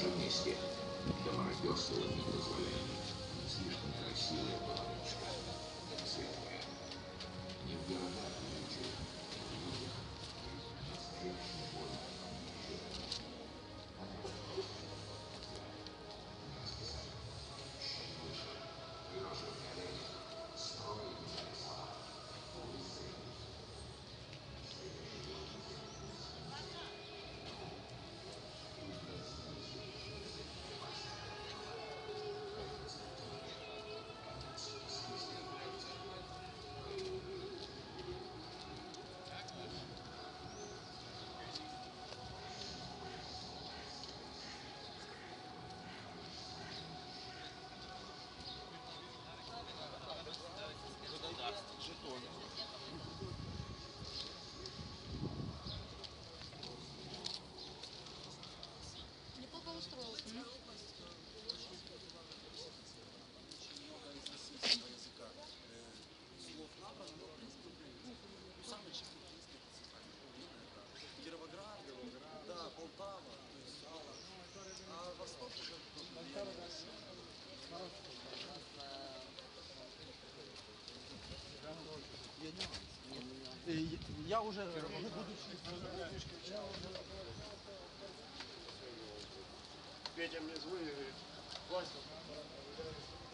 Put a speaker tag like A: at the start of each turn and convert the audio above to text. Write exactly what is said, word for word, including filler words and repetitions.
A: же месте, для мародерства не позволяет. Слишком красивая была речка, светлая. Не в городах люди, а в людях. Настоящий бой еще она просто расписали. Выше, пирожок на оленях, строить леса, улицы.
B: Жетоны.
C: Неплохо устроился.
B: Языка слов набрано, но в принципе ну, самый чехословацкий это Кировоград, да, Полтава, то есть, а Восток уже я не я уже
D: Петя мне звонит, говорит, Вася,